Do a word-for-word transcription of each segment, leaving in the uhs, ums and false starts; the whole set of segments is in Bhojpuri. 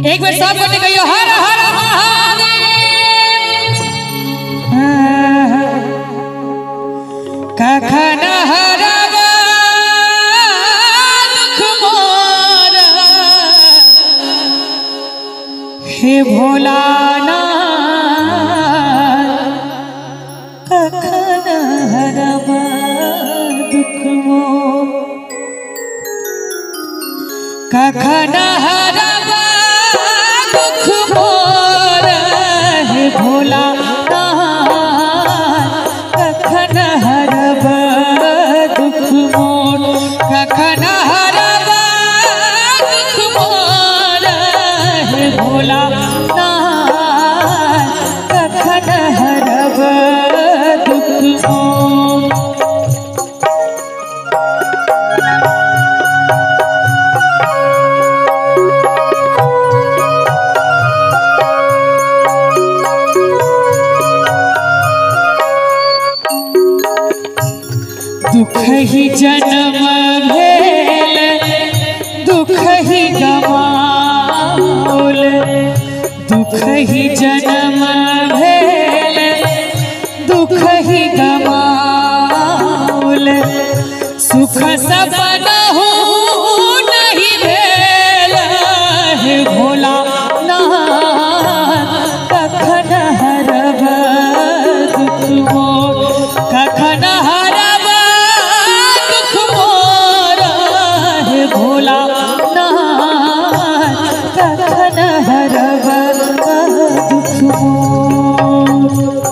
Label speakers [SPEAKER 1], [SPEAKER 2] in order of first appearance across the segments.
[SPEAKER 1] एक बार सब करने कहियो हर हर महादेव। कखन हरवा दुख मोर हे भोलानाथ, कखन हरवा दुख मोर, कखन हरवा दुख मोर हे भोलानाथ, कखन हरवा दुख मोर, कखन हरवा दुख मोर हे भोलानाथ, कखन हरवा दुख मोर। दुख ही जन्म भेल दुख ही गवाउल, दुख ही जन्म भेल दुख ही गवाउल, सुख सपनहु नहीं भेल हे भोलानाथ, कखन हरवा दुख मोर, कखन हरवा दुख मोर हे भोलानाथ, कखन हरवा दुख मोर।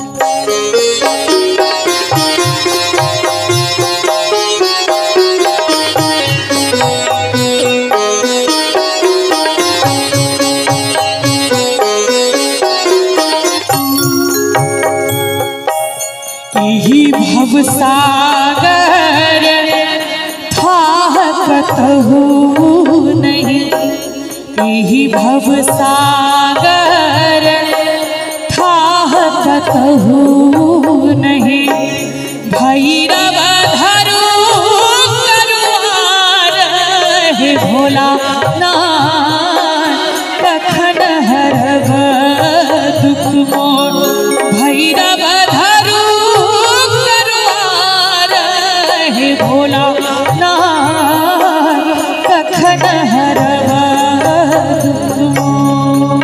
[SPEAKER 1] यही भवसागर था कतहु नहीं, यही भवसागर था कतहु नहीं, भैरव धरु करुआर हे भोलानाथ, कखन हरवा दुख मोर, भैरव धरु हे भोलानाथ, कखन हरवा दुख मोर।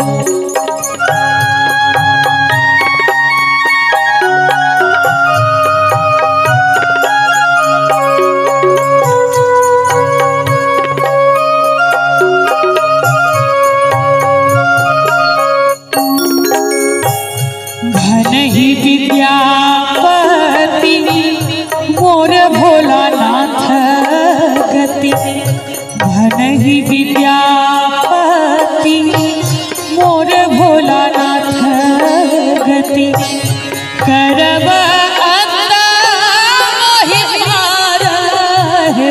[SPEAKER 1] धन ही विद्यापति मोर भोलानाथ गति, धन ही विद्यापति मोर भोलानाथ गति, करब अंत मोहिहार हे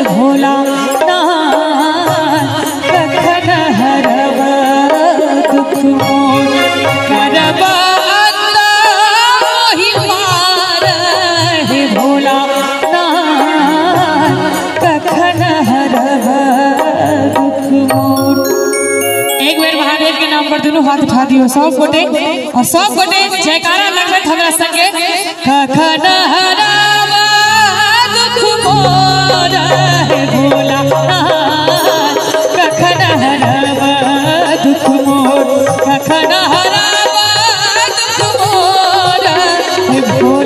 [SPEAKER 1] भोलानाथ, कखन हरवा दुख मोर, करब अंत मोहिहार हे भोलानाथ, कखन हरवा दुख मोर। एक बेर महादेव के नाम पर दोनों हाथ उठा दियो सब गोटे, और सब गोटे जयकारा लगत हमरा संगे, कखन हरवा दुख मोर हे भोलानाथ, कखन हरवा दुख मोर, कखन हरवा दुख मोर हे भोलानाथ।